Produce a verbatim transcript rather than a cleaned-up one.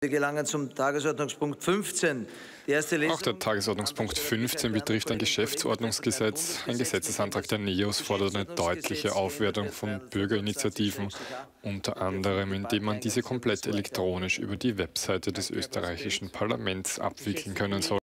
Wir gelangen zum Tagesordnungspunkt fünfzehn. Die erste Lesung. Auch der Tagesordnungspunkt fünfzehn betrifft ein Geschäftsordnungsgesetz. Ein Gesetzesantrag der NEOS fordert eine deutliche Aufwertung von Bürgerinitiativen, unter anderem indem man diese komplett elektronisch über die Webseite des österreichischen Parlaments abwickeln können soll.